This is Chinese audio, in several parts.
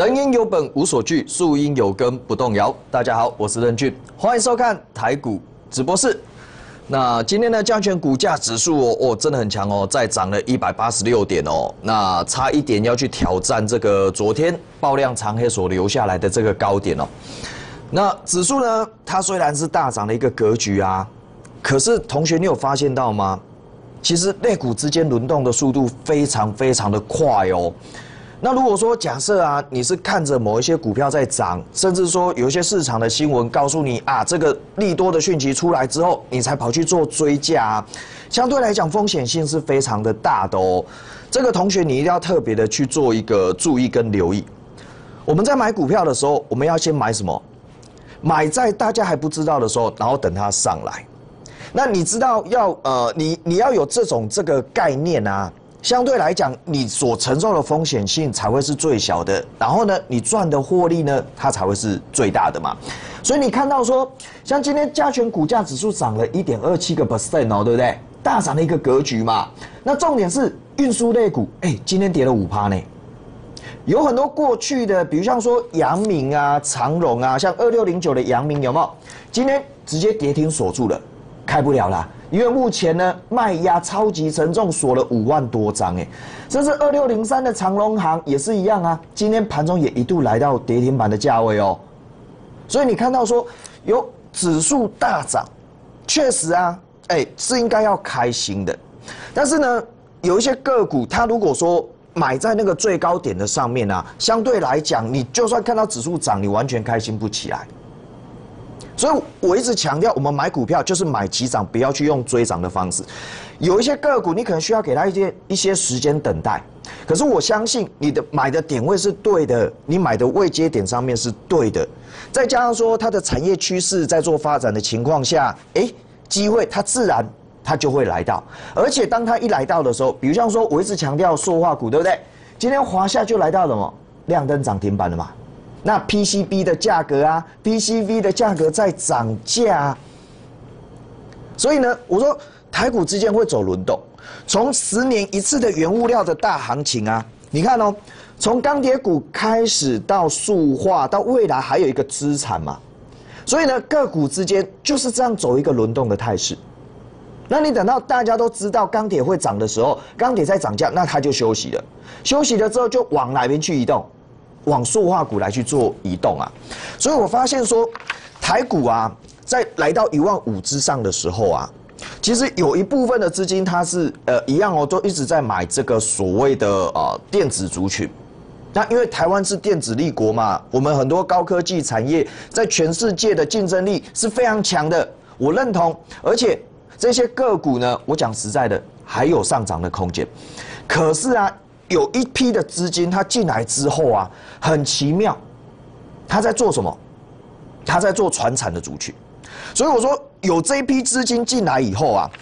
人因有本无所惧，树因有根不动摇。大家好，我是任俊，欢迎收看台股直播室。那今天的加权股价指数真的很强哦，再涨了186点哦，那差一点要去挑战这个昨天爆量长黑所留下来的这个高点哦。那指数呢，它虽然是大涨的一个格局啊，可是同学你有发现到吗？其实类股之间轮动的速度非常的快哦。那如果说假设啊，你是看着某一些股票在涨，甚至说有一些市场的新闻告诉你啊，这个利多的讯息出来之后，你才跑去做追价啊，相对来讲风险性是非常的大的哦。这个同学你一定要特别的去做一个注意跟留意。我们在买股票的时候，我们要先买什么？买在大家还不知道的时候，然后等它上来。那你知道你要有这个概念啊。相对来讲，你所承受的风险性才会是最小的，然后呢，你赚的获利呢，它才会是最大的嘛。所以你看到说，像今天加权股价指数涨了1.27%哦，对不对？大涨的一个格局嘛。那重点是运输类股，今天跌了5%呢。有很多过去的，比如像说阳明啊、长荣啊，像2609的阳明有没有？今天直接跌停锁住了，开不了啦。因为目前呢卖压超级沉重，锁了5万多张甚至2603的长荣航也是一样啊，今天盘中也一度来到跌停板的价位哦。所以你看到说有指数大涨，确实啊，是应该要开心的。但是呢，有一些个股，它如果说买在那个最高点的上面啊，相对来讲，你就算看到指数涨，你完全开心不起来。所以我一直强调，我们买股票就是买起涨，不要去用追涨的方式。有一些个股，你可能需要给它一些时间等待。可是我相信你的买的点位是对的，你买的位阶点上面是对的，再加上说它的产业趋势在做发展的情况下，机会它自然它就会来到。而且当它一来到的时候，比如像说我一直强调塑化股，对不对？今天华夏就来到了什么亮灯涨停板了嘛。那 PCB 的价格啊 ，PCB 的价格在涨价啊，所以呢，我说台股之间会走轮动，从10年一次的原物料的大行情啊，你看哦，从钢铁股开始到塑化，到未来还有一个资产嘛，所以呢，个股之间就是这样走一个轮动的态势。那你等到大家都知道钢铁会涨的时候，钢铁在涨价，那它就休息了，休息了之后就往哪边去移动？往塑化股来去做移动啊，所以我发现说，台股啊，在来到15000之上的时候啊，其实有一部分的资金它是一样哦，都一直在买这个所谓的电子族群。那因为台湾是电子立国嘛，我们很多高科技产业在全世界的竞争力是非常强的，我认同。而且这些个股呢，我讲实在的，还有上涨的空间。可是啊，有一批的资金，它进来之后啊，很奇妙，他在做什么？他在做传产的族群。所以我说，有这一批资金进来以后啊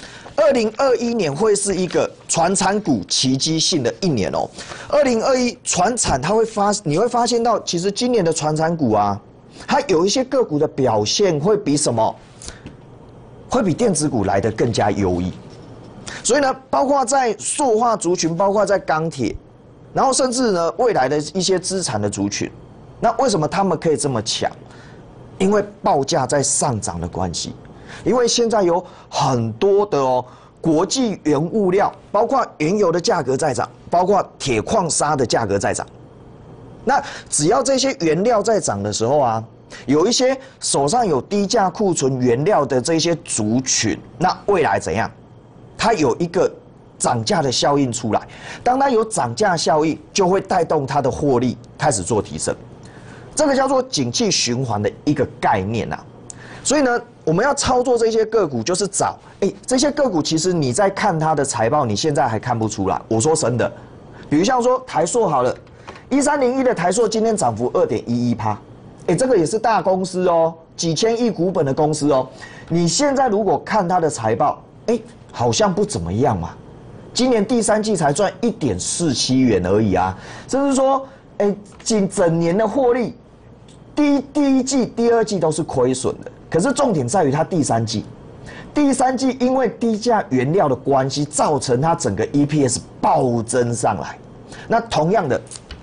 ，2021年会是一个传产股奇迹性的一年哦。2021传产你会发现到，其实今年的传产股啊，它有一些个股的表现会比什么？会比电子股来得更加优异。所以呢，包括在塑化族群，包括在钢铁，然后甚至呢未来的一些资产的族群，那为什么他们可以这么强？因为报价在上涨的关系，因为现在有很多的国际原物料，包括原油的价格在涨，包括铁矿砂的价格在涨。那只要这些原料在涨的时候啊，有一些手上有低价库存原料的这些族群，那未来怎样？它有一个涨价的效应出来，当它有涨价效应，就会带动它的获利开始做提升，这个叫做景气循环的一个概念啊。所以呢，我们要操作这些个股，就是找这些个股，其实你在看它的财报，你现在还看不出来。我说真的，比如像说台塑好了，1301的台塑今天涨幅2.11%，这个也是大公司哦，几千亿股本的公司哦。你现在如果看它的财报，好像不怎么样嘛，今年第3季才赚1.47元而已啊，甚至说，整年的获利，第一季、第2季都是亏损的。可是重点在于它第3季因为低价原料的关系，造成它整个 EPS 暴增上来。那同样的，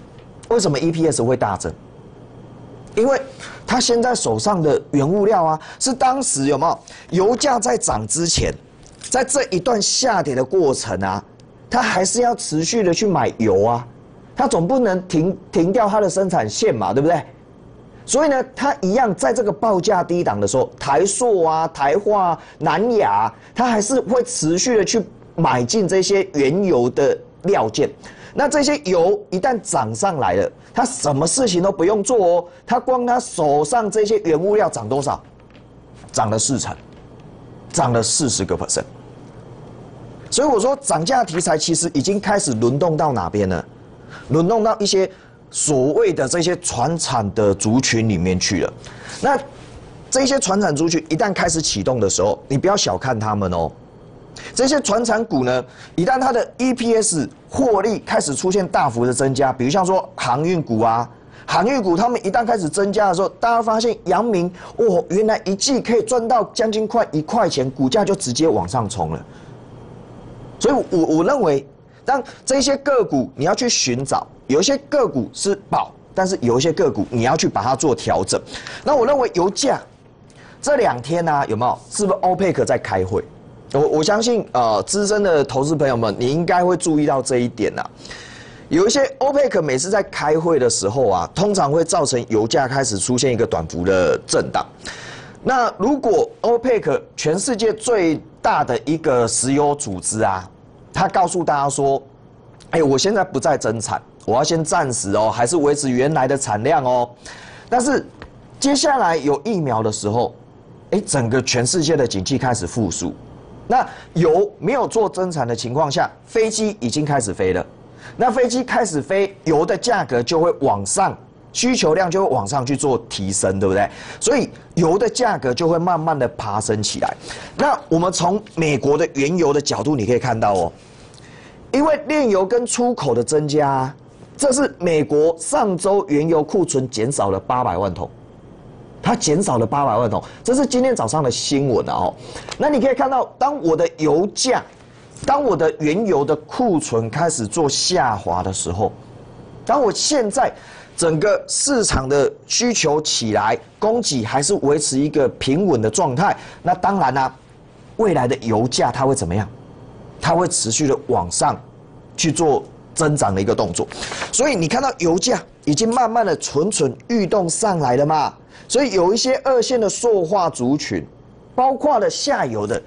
为什么 EPS 会大增？因为他现在手上的原物料啊，是当时有没有油价在涨之前，在这一段下跌的过程啊，他还是要持续的去买油啊，他总不能停掉他的生产线嘛，对不对？所以呢，他一样在这个报价低档的时候，台塑啊、台化、南亚，他还是会持续的去买进这些原油的料件。那这些油一旦涨上来了，他什么事情都不用做哦，他光他手上这些原物料涨多少？涨了4成，涨了40%。所以我说，涨价题材其实已经开始轮动到哪边了？轮动到一些所谓的这些传产的族群里面去了。那这些传产族群一旦开始启动的时候，你不要小看他们哦。这些传产股呢，一旦它的 EPS 获利开始出现大幅的增加，比如像说航运股啊，航运股他们一旦开始增加的时候，大家发现阳明哦，原来一季可以赚到将近快1块钱，股价就直接往上冲了。所以我认为，当这些个股你要去寻找，有一些个股是宝，但是有一些个股你要去把它做调整。那我认为油价这2天呢、有没有？是不是 OPEC 在开会？我相信资深的投资朋友们，你应该会注意到这一点呐。有一些 OPEC 每次在开会的时候啊，通常会造成油价开始出现一个短幅的震荡。那如果 OPEC 全世界最大的一个石油组织啊，他告诉大家说，我现在不再增产，我要先暂时哦，还是维持原来的产量哦。但是接下来有疫苗的时候，整个全世界的景气开始复苏。那油没有做增产的情况下，飞机已经开始飞了。那飞机开始飞，油的价格就会往上，需求量就会往上去做提升，对不对？所以油的价格就会慢慢的爬升起来。那我们从美国的原油的角度，你可以看到哦，因为炼油跟出口的增加，这是美国上周原油库存减少了800万桶。它减少了800万桶，这是今天早上的新闻哦。那你可以看到，当我的油价，当我的原油的库存开始做下滑的时候，当我现在整个市场的需求起来，供给还是维持一个平稳的状态，那当然啦，未来的油价它会怎么样？它会持续的往上去做增长的一个动作。所以你看到油价已经慢慢的蠢欲动上来了嘛？所以有一些2线的塑化族群，包括了下游的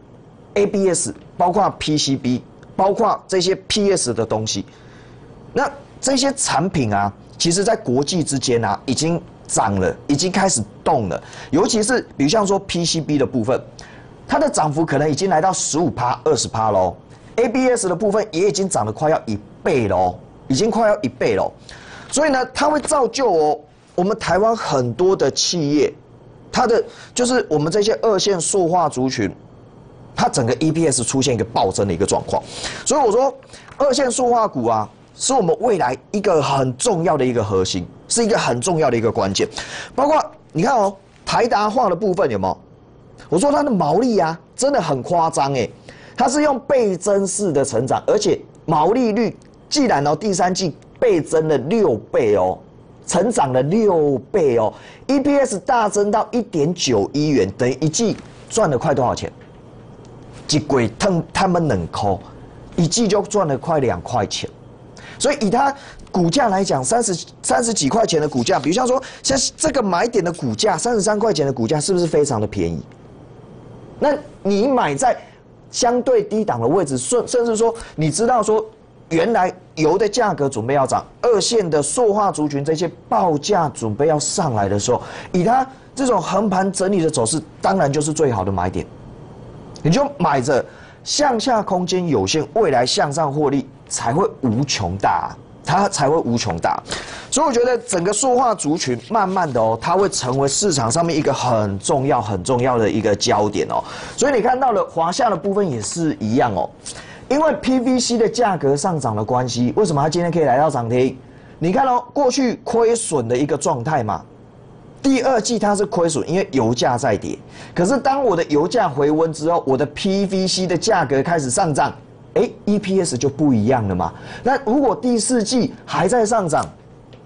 ABS， 包括 PCB， 包括这些 PS 的东西，那这些产品啊，其实在国际之间啊已经涨了，已经开始动了。尤其是比如像说 PCB 的部分，它的涨幅可能已经来到15%、20%喽。ABS 的部分也已经涨了快要1倍喽，已经快要1倍喽。所以呢，它会造就哦。我们台湾很多的企业，它的就是我们这些2线塑化族群，它整个 EPS 出现一个暴增的一个状况，所以我说2线塑化股啊，是我们未来一个很重要的一个核心，是一个很重要的一个关键。包括你看哦，台达化的部分有没有？我说它的毛利啊，真的很夸张它是用倍增式的成长，而且毛利率既然第3季倍增了6倍哦。成长了6倍哦 ，EPS 大增到1.91元，等于一季赚了快多少钱？一鬼他们2块，一季就赚了快2块钱。所以以它股价来讲，30几块钱的股价，比如像说像这个买点的股价33块钱的股价，是不是非常的便宜？那你买在相对低档的位置，甚至说你知道说。原来油的价格准备要涨，2线的塑化族群这些报价准备要上来的时候，以它这种横盘整理的走势，当然就是最好的买点。你就买着，向下空间有限，未来向上获利才会无穷大，它才会无穷大。所以我觉得整个塑化族群慢慢的它会成为市场上面一个很重要的一个焦点哦。所以你看到了华夏的部分也是一样哦。因为 PVC 的价格上涨的关系，为什么它今天可以来到涨停？你看过去亏损的一个状态嘛，第2季它是亏损，因为油价在跌。可是当我的油价回温之后，我的 PVC 的价格开始上涨，EPS 就不一样了嘛。那如果第4季还在上涨，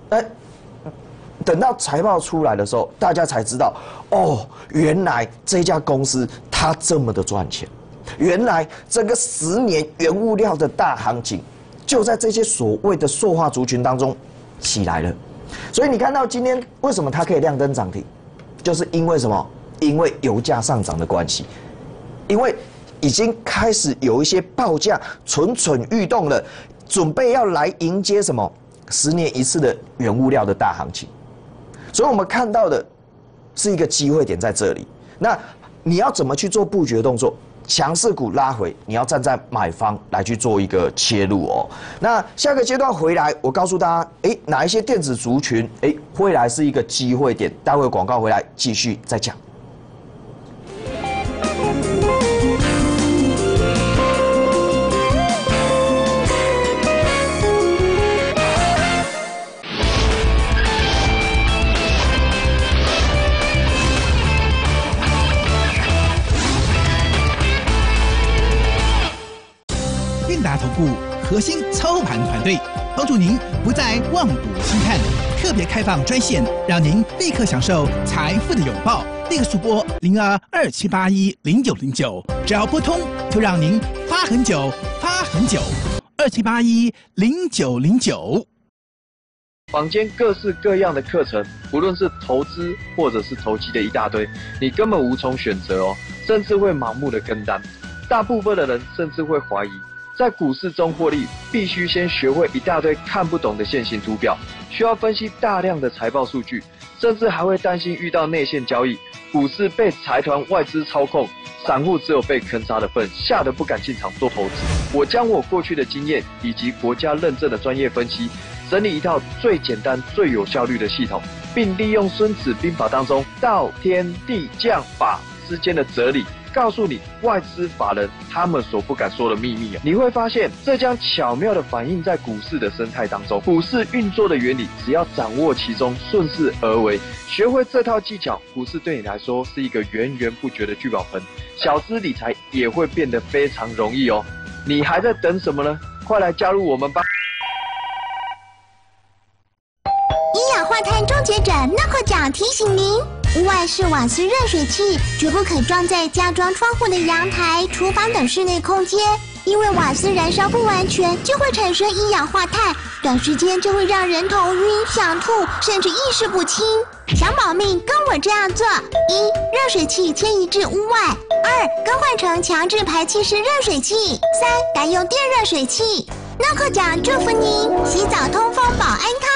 等到财报出来的时候，大家才知道，哦，原来这家公司它这么的赚钱，原来这个10年原物料的大行情，就在这些所谓的塑化族群当中起来了。所以你看到今天为什么它可以亮灯涨停，就是因为什么？因为油价上涨的关系，因为已经开始有一些报价蠢蠢欲动了，准备要来迎接什么10年一次的原物料的大行情。所以我们看到的是一个机会点在这里。那你要怎么去做布局的动作？强势股拉回，你要站在买方来去做一个切入哦。那下个阶段回来，我告诉大家，哪一些电子族群，会来是一个机会点。待会广告回来继续再讲。 投顾核心操盘团队帮助您不再望股兴叹，特别开放专线，让您立刻享受财富的拥抱。立刻速拨0227810909，只要拨通，就让您发很久，发很久。27810909。 坊间各式各样的课程，不论是投资或者是投机的一大堆，你根本无从选择哦，甚至会盲目的跟单。大部分的人甚至会怀疑，在股市中获利，必须先学会一大堆看不懂的线型图表，需要分析大量的财报数据，甚至还会担心遇到内线交易，股市被财团外资操控，散户只有被坑杀的份，吓得不敢进场做投资。我将我过去的经验以及国家认证的专业分析，整理一套最简单、最有效率的系统，并利用《孙子兵法》当中道、天、地、将、法之间的哲理，告诉你外资法人他们所不敢说的秘密。你会发现，这将巧妙地反映在股市的生态当中。股市运作的原理，只要掌握其中，顺势而为，学会这套技巧，股市对你来说是一个源源不绝的聚宝盆，小资理财也会变得非常容易哦。你还在等什么呢？快来加入我们吧！ 一氧化碳终结者那块奖提醒您：屋外式瓦斯热水器绝不可装在加装窗户的阳台、厨房等室内空间，因为瓦斯燃烧不完全就会产生一氧化碳，短时间就会让人头晕、想吐，甚至意识不清。想保命，跟我这样做：一、热水器迁移至屋外；二、更换成强制排气式热水器；三、改用电热水器。诺克奖祝福您洗澡通风保安康。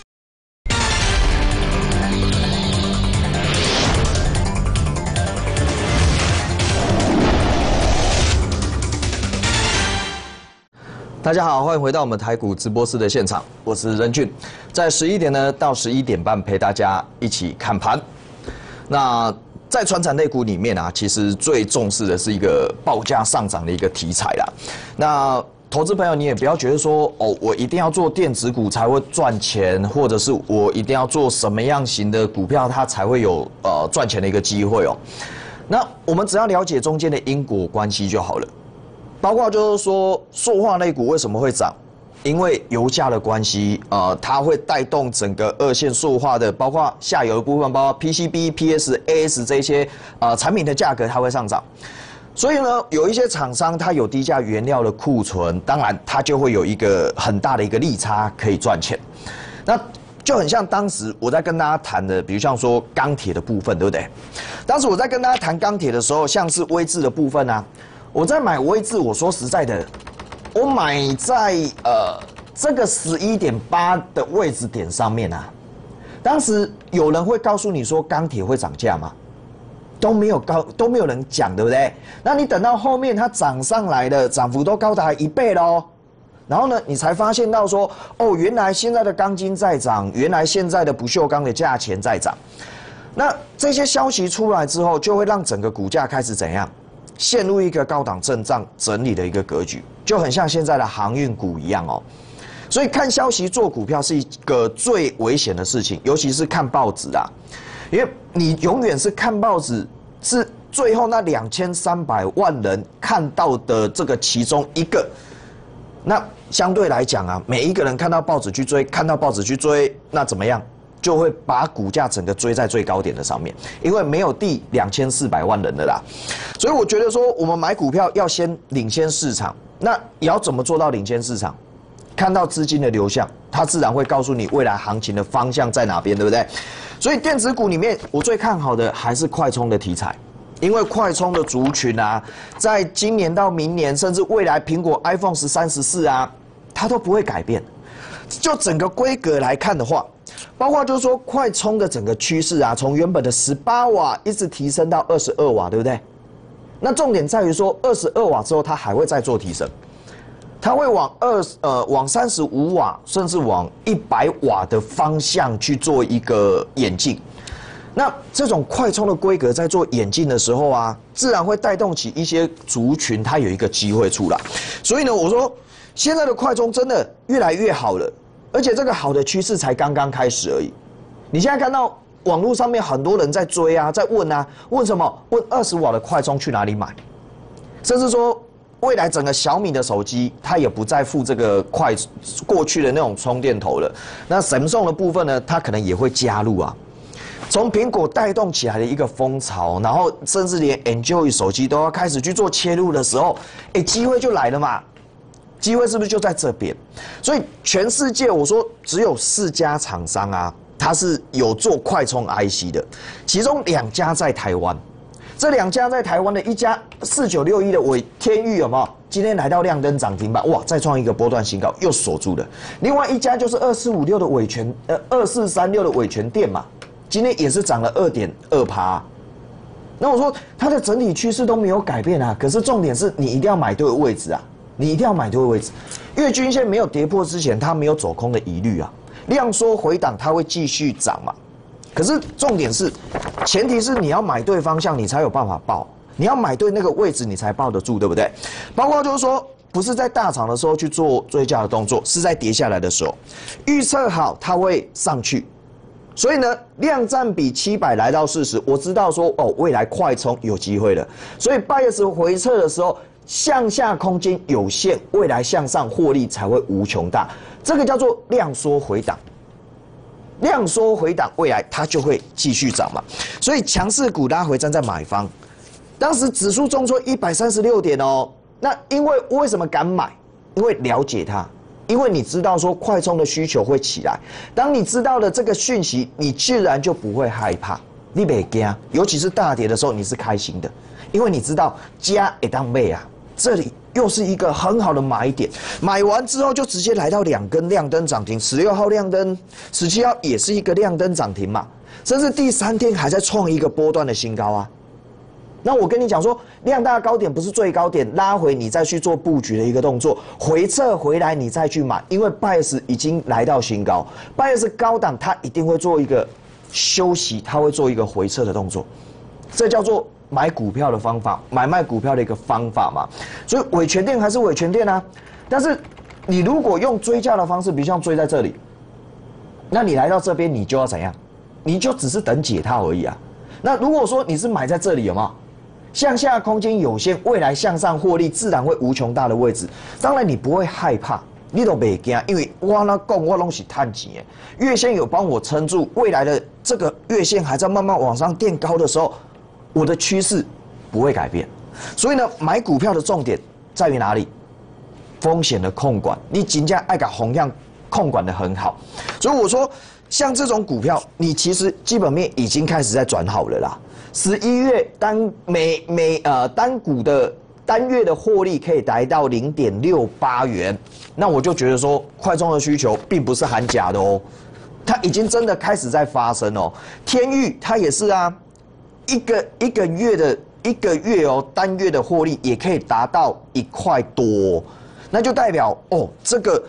大家好，欢迎回到我们台股直播室的现场，我是任俊，在11点呢到11点半陪大家一起看盘。那在传产类股里面啊，其实最重视的是一个报价上涨的一个题材啦。那投资朋友，你也不要觉得说哦，我一定要做电子股才会赚钱，或者是我一定要做什么样型的股票它才会有赚钱的一个机会哦。那我们只要了解中间的因果关系就好了。包括就是说，塑化类股为什么会涨？因为油价的关系，它会带动整个二线塑化的，包括下游的部分，包括 PCB、PS、AS 这些产品的价格，它会上涨。所以呢，有一些厂商它有低价原料的库存，当然它就会有一个很大的一个利差可以赚钱。那就很像当时我在跟大家谈的，比如像说钢铁的部分，对不对？当时我在跟大家谈钢铁的时候，像是威致的部分啊。我在买威致，我说实在的，我买在这个11.8的位置点上面啊。当时有人会告诉你说钢铁会涨价吗？都没有人讲，对不对？那你等到后面它涨上来的，涨幅都高达1倍咯。然后呢，你才发现到说，哦，原来现在的钢筋在涨，原来现在的不锈钢的价钱在涨。那这些消息出来之后，就会让整个股价开始怎样？陷入一个高档震荡整理的一个格局，就很像现在的航运股一样哦。所以看消息做股票是一个最危险的事情，尤其是看报纸啊，因为你永远是看报纸，是最后那2300万人看到的这个其中一个那相对来讲啊，每一个人看到报纸去追，看到报纸去追，那怎么样？就会把股价整个追在最高点的上面，因为没有第2400万人了啦。所以我觉得说，我们买股票要先领先市场。那也要怎么做到领先市场？看到资金的流向，它自然会告诉你未来行情的方向在哪边，对不对？所以电子股里面，我最看好的还是快充的题材，因为快充的族群啊，在今年到明年，甚至未来苹果 iPhone 13、14啊，它都不会改变。就整个规格来看的话，包括就是说快充的整个趋势啊，从原本的18瓦一直提升到22瓦，对不对？那重点在于说，22瓦之后它还会再做提升，它会往35瓦，甚至往100瓦的方向去做一个演进。那这种快充的规格在做演进的时候啊，自然会带动起一些族群，它有一个机会出来。所以呢，我说现在的快充真的越来越好了，而且这个好的趋势才刚刚开始而已。你现在看到网络上面很多人在追啊，在问啊，问什么？问20瓦的快充去哪里买？甚至说未来整个小米的手机，它也不再附这个过去的那种充电头了。那 Samsung 的部分呢，它可能也会加入啊。从苹果带动起来的一个风潮，然后甚至连 Android 手机都要开始去做切入的时候，机会就来了嘛。机会是不是就在这边？所以全世界我说只有4家厂商啊，它是有做快充 IC 的，其中2家在台湾。这2家在台湾的一家4961的天钰有没有？今天来到亮灯涨停板，哇，再创一个波段新高，又锁住了。另外一家就是2456的2436的伟全电嘛，今天也是涨了2.2%。那我说它的整体趋势都没有改变啊，可是重点是你一定要买对位置啊。你一定要买对位置，月均线没有跌破之前，它没有走空的疑虑啊。量缩回档，它会继续涨嘛。可是重点是，前提是你要买对方向，你才有办法抱。你要买对那个位置，你才抱得住，对不对？包括就是说，不是在大涨的时候去做追加的动作，是在跌下来的时候，预测好它会上去。所以呢，量占比700来到40，我知道说哦，未来快充有机会了。所以bias回撤的时候，向下空间有限，未来向上获利才会无穷大，这个叫做量缩回档。量缩回档，未来它就会继续涨嘛。所以强势股拉回站在买方，当时指数重挫136点哦。那因为为什么敢买？因为了解它，因为你知道说快充的需求会起来。当你知道了这个讯息，你自然就不会害怕，你别惊，尤其是大跌的时候，你是开心的，因为你知道加一当倍啊。这里又是一个很好的买点，买完之后就直接来到2根亮灯涨停，16号亮灯，17号也是一个亮灯涨停嘛，甚至第3天还在创一个波段的新高啊。那我跟你讲说，量大高点不是最高点，拉回你再去做布局的一个动作，回撤回来你再去买，因为 bias 已经来到新高 ，bias 高档它一定会做一个休息，它会做一个回撤的动作，这叫做买股票的方法，买卖股票的一个方法嘛。所以伟全电还是伟全电啊，但是你如果用追价的方式，比如像追在这里，那你来到这边你就要怎样？你就只是等解套而已啊。那如果说你是买在这里，有没有？向下空间有限，未来向上获利自然会无穷大的位置。当然你不会害怕，你都别惊，因为我那讲我拢是赚钱的，月线有帮我撑住，未来的这个月线还在慢慢往上垫高的时候，我的趋势不会改变。所以呢，买股票的重点在于哪里？风险的控管，你真正爱把红量控管得很好。所以我说，像这种股票，你其实基本面已经开始在转好了啦。11月单股的单月的获利可以达到0.68元，那我就觉得说，快充的需求并不是喊假的哦，它已经真的开始在发生哦。天钰它也是啊，一个月哦，单月的获利也可以达到1块多哦，那就代表哦，这个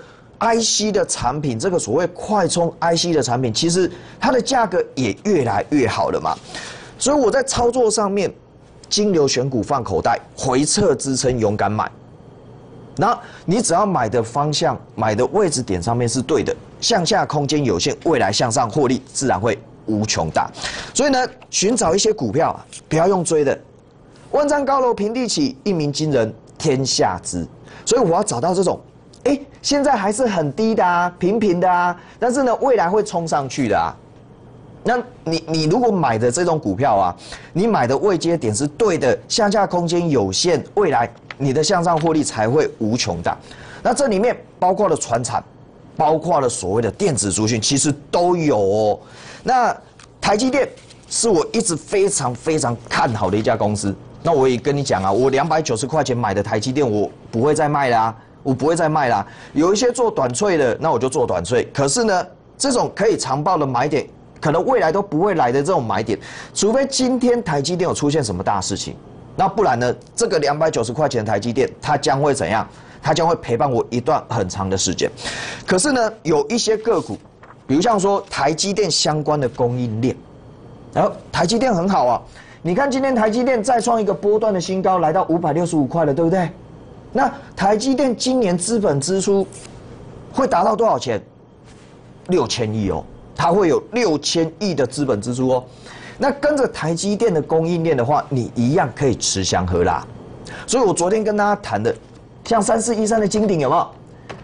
IC 的产品，这个所谓快充 IC 的产品，其实它的价格也越来越好了嘛。所以我在操作上面，金流选股放口袋，回撤支撑勇敢买。那你只要买的方向、买的位置点上面是对的，向下空间有限，未来向上获利自然会无穷大。所以呢，寻找一些股票啊，不要用追的。万丈高楼平地起，一鸣惊人天下知。所以我要找到这种现在还是很低的啊，平平的啊，但是呢，未来会冲上去的啊。那你如果买的这种股票啊，你买的位阶点是对的，下架空间有限，未来你的向上获利才会无穷大。那这里面包括了传产，包括了所谓的电子资讯，其实都有哦。那台积电是我一直非常非常看好的一家公司。那我也跟你讲啊，我290块钱买的台积电，我不会再卖啦，我不会再卖啦。有一些做短脆的，那我就做短脆。可是呢，这种可以长抱的买点，可能未来都不会来的这种买点，除非今天台积电有出现什么大事情，那不然呢，这个290块钱的台积电，它将会怎样？它将会陪伴我一段很长的时间。可是呢，有一些个股，比如像说台积电相关的供应链，然后台积电很好啊，你看今天台积电再创一个波段的新高，来到565块了，对不对？那台积电今年资本支出会达到多少钱？6000亿哦。它会有6000亿的资本支出哦，那跟着台积电的供应链的话，你一样可以吃香喝辣。所以我昨天跟大家谈的，像3413的金鼎有没有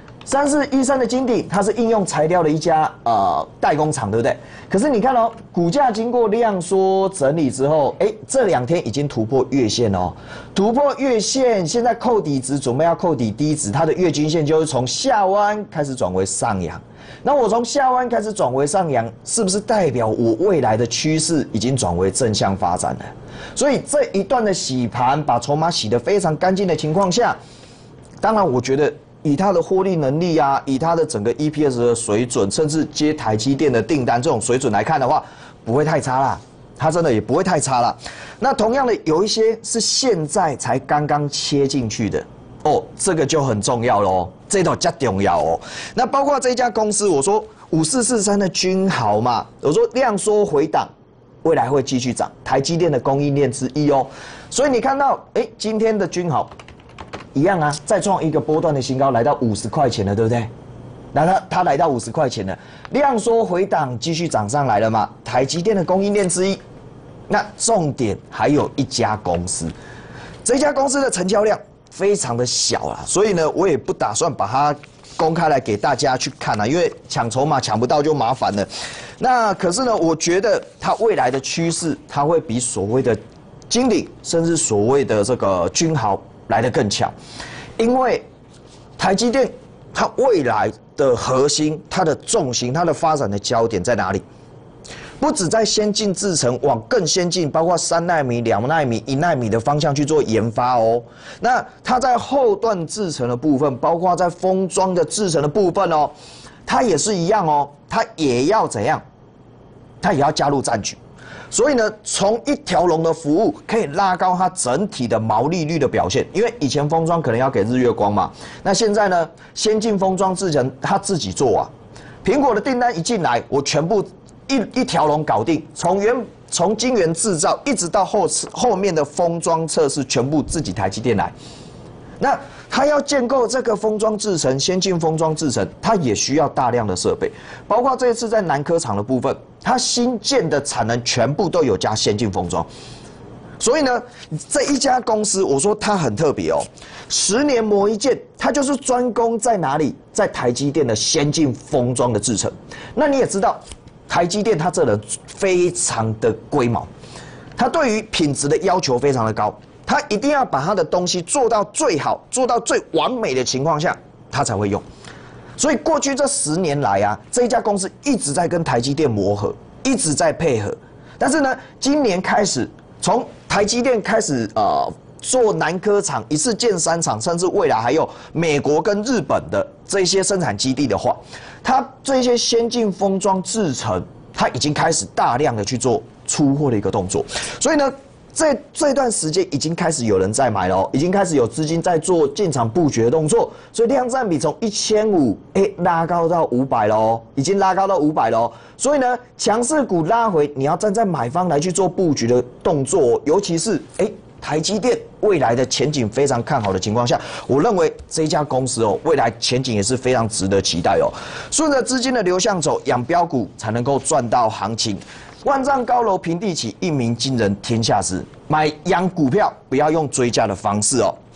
？3413的金鼎，它是应用材料的一家代工厂，对不对？可是你看哦，股价经过量缩整理之后，这2天已经突破月线哦，突破月线，现在扣底值准备要扣底低值，它的月均线就是从下弯开始转为上扬。那我从下弯开始转为上扬，是不是代表我未来的趋势已经转为正向发展了？所以这一段的洗盘，把筹码洗得非常干净的情况下，当然我觉得以它的获利能力啊，以它的整个 EPS 的水准，甚至接台积电的订单这种水准来看的话，不会太差啦。它真的也不会太差啦。那同样的，有一些是现在才刚刚切进去的。这个就很重要咯，这都较重要哦。那包括这家公司，我说5443的君豪嘛，我说量缩回档，未来会继续涨，台积电的供应链之一哦。所以你看到，今天的君豪一样啊，再创一个波段的新高，来到50块钱了，对不对？那它来到50块钱了，量缩回档，继续涨上来了嘛，台积电的供应链之一。那重点还有一家公司，这家公司的成交量非常的小啦，所以呢，我也不打算把它公开来给大家去看啦，因为抢筹码抢不到就麻烦了。那可是呢，我觉得它未来的趋势，它会比所谓的金鼎，甚至所谓的这个君豪来得更强，因为台积电它未来的核心、它的重心、它的发展的焦点在哪里？不只在先进制程往更先进，包括3奈米、2奈米、1奈米的方向去做研发哦。那它在后段制程的部分，包括在封装的制程的部分哦，它也是一样哦，它也要怎样？它也要加入战局。所以呢，从一条龙的服务可以拉高它整体的毛利率的表现，因为以前封装可能要给日月光嘛，那现在呢，先进封装制程它自己做啊。苹果的订单一进来，我全部一条龙搞定，从晶圆制造一直到后面的封装测试，全部自己台积电来。那它要建构这个封装制程、先进封装制程，它也需要大量的设备，包括这一次在南科厂的部分，它新建的产能全部都有加先进封装。所以呢，这一家公司，我说它很特别哦，10年磨一剑，它就是专攻在哪里，在台积电的先进封装的制程。那你也知道，台积电它这人非常的龟毛，它对于品质的要求非常的高，它一定要把它的东西做到最好，做到最完美的情况下，它才会用。所以过去这10年来啊，这一家公司一直在跟台积电磨合，一直在配合。但是呢，今年开始，从台积电开始做南科厂，一次建3厂，甚至未来还有美国跟日本的这些生产基地的话，它这些先进封装制程，它已经开始大量的去做出货的一个动作。所以呢，这段时间已经开始有人在买了，已经开始有资金在做进场布局的动作，所以量占比从1500拉高到500喽，已经拉高到500喽。所以呢，强势股拉回，你要站在买方来去做布局的动作，尤其是台积电未来的前景非常看好的情况下，我认为这家公司未来前景也是非常值得期待哦。顺着资金的流向走，养标股才能够赚到行情。万丈高楼平地起，一鸣惊人天下知。买养股票不要用追价的方式哦。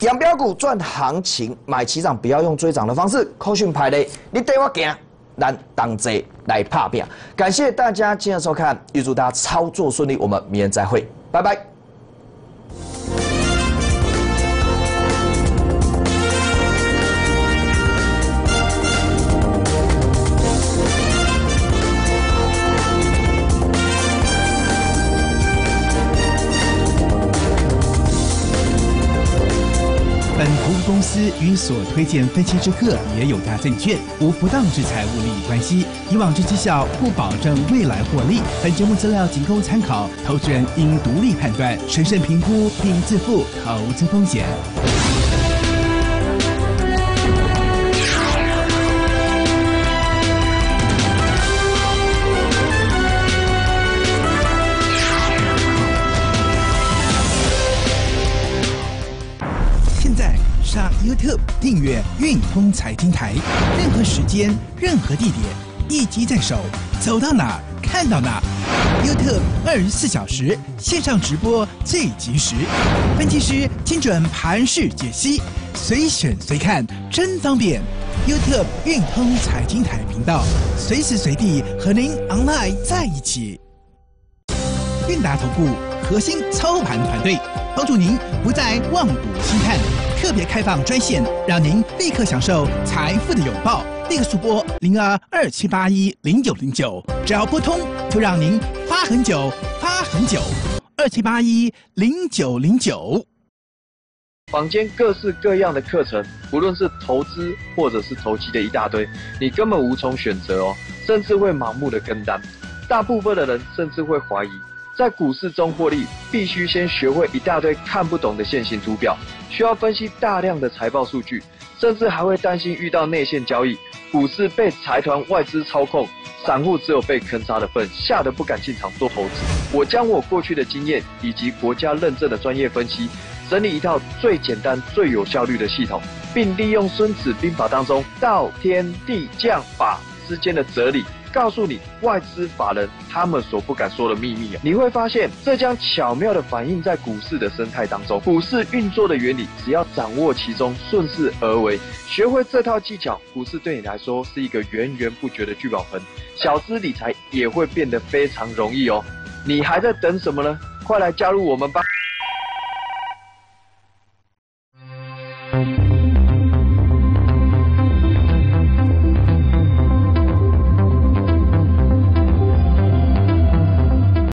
养标股赚行情，买起涨不要用追涨的方式，扣讯排列，你带我行，咱同齐来拍拼。感谢大家今天的收看，预祝大家操作顺利，我们明天再会，拜拜。 本投资公司与所推荐分期之客也有大证券无不当之财务利益关系，以往之绩效不保证未来获利。本节目资料仅供参考，投资人应独立判断、审慎评估并自负投资风险。上 YouTube 订阅运通财经台，任何时间、任何地点，一机在手，走到哪看到哪。YouTube 24小时线上直播最及时，分析师精准盘势解析，随选随看，真方便。YouTube 运通财经台频道，随时随地和您 online 在一起。韵达投顾核心操盘团队，帮助您不再望股兴叹。特别开放专线，让您立刻享受财富的拥抱。立刻速拨0227810909，只要拨通，就让您发很久，发很久。27810909。 坊间各式各样的课程，不论是投资或者是投机的一大堆，你根本无从选择哦，甚至会盲目的跟单。大部分的人甚至会怀疑，在股市中获利，必须先学会一大堆看不懂的线型图表，需要分析大量的财报数据，甚至还会担心遇到内线交易，股市被财团外资操控，散户只有被坑杀的份，吓得不敢进场做投资。我将我过去的经验以及国家认证的专业分析，整理一套最简单、最有效率的系统，并利用《孙子兵法》当中道、天、地、将、法之间的哲理，告诉你外资法人他们所不敢说的秘密。你会发现，这将巧妙地反映在股市的生态当中。股市运作的原理，只要掌握其中，顺势而为，学会这套技巧，股市对你来说是一个源源不绝的聚宝盆，小资理财也会变得非常容易哦。你还在等什么呢？快来加入我们吧！